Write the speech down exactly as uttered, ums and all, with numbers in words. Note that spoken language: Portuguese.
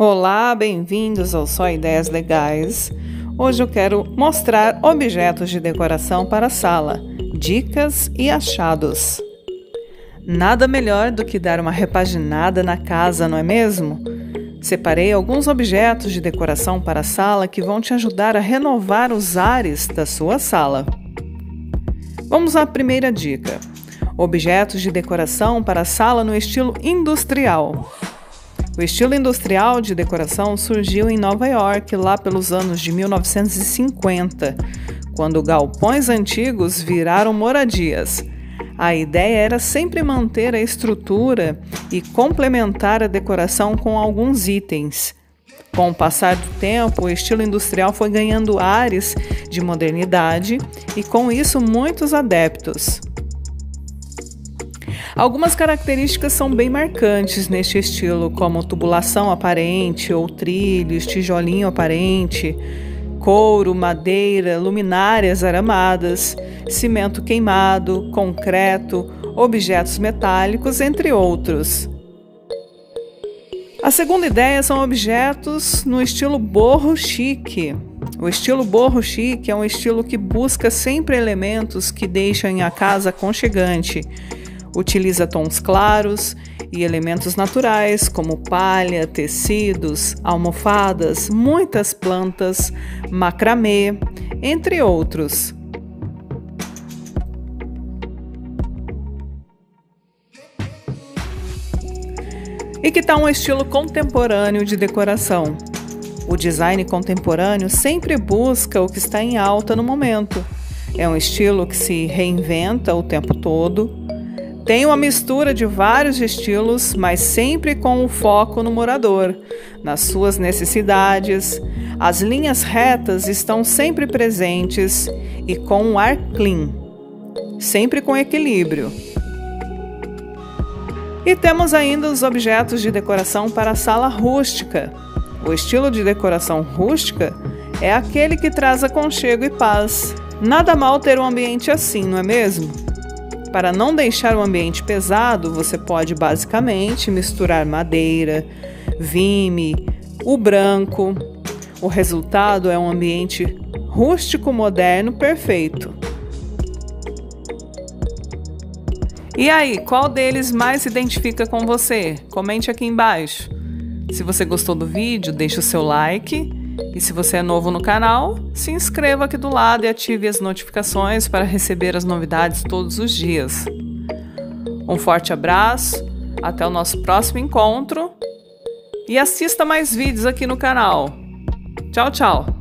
Olá, bem-vindos ao Só Ideias Legais. Hoje eu quero mostrar objetos de decoração para a sala, dicas e achados. Nada melhor do que dar uma repaginada na casa, não é mesmo? Separei alguns objetos de decoração para a sala que vão te ajudar a renovar os ares da sua sala. Vamos à primeira dica: objetos de decoração para a sala no estilo industrial. O estilo industrial de decoração surgiu em Nova York lá pelos anos de mil novecentos e cinquenta, quando galpões antigos viraram moradias. A ideia era sempre manter a estrutura e complementar a decoração com alguns itens. Com o passar do tempo, o estilo industrial foi ganhando ares de modernidade e, com isso, muitos adeptos. Algumas características são bem marcantes neste estilo, como tubulação aparente ou trilhos, tijolinho aparente, couro, madeira, luminárias aramadas, cimento queimado, concreto, objetos metálicos, entre outros. A segunda ideia são objetos no estilo boho chique. O estilo boho chique é um estilo que busca sempre elementos que deixam a casa aconchegante. Utiliza tons claros e elementos naturais como palha, tecidos, almofadas, muitas plantas, macramê, entre outros. E que tal um estilo contemporâneo de decoração? O design contemporâneo sempre busca o que está em alta no momento. É um estilo que se reinventa o tempo todo. Tem uma mistura de vários estilos, mas sempre com o foco no morador, nas suas necessidades. As linhas retas estão sempre presentes e com um ar clean, sempre com equilíbrio. E temos ainda os objetos de decoração para a sala rústica. O estilo de decoração rústica é aquele que traz aconchego e paz. Nada mal ter um ambiente assim, não é mesmo? Para não deixar o ambiente pesado, você pode basicamente misturar madeira, vime, o branco. O resultado é um ambiente rústico moderno perfeito. E aí, qual deles mais se identifica com você? Comente aqui embaixo. Se você gostou do vídeo, deixe o seu like. E se você é novo no canal, se inscreva aqui do lado e ative as notificações para receber as novidades todos os dias. Um forte abraço, até o nosso próximo encontro e assista mais vídeos aqui no canal. Tchau, tchau!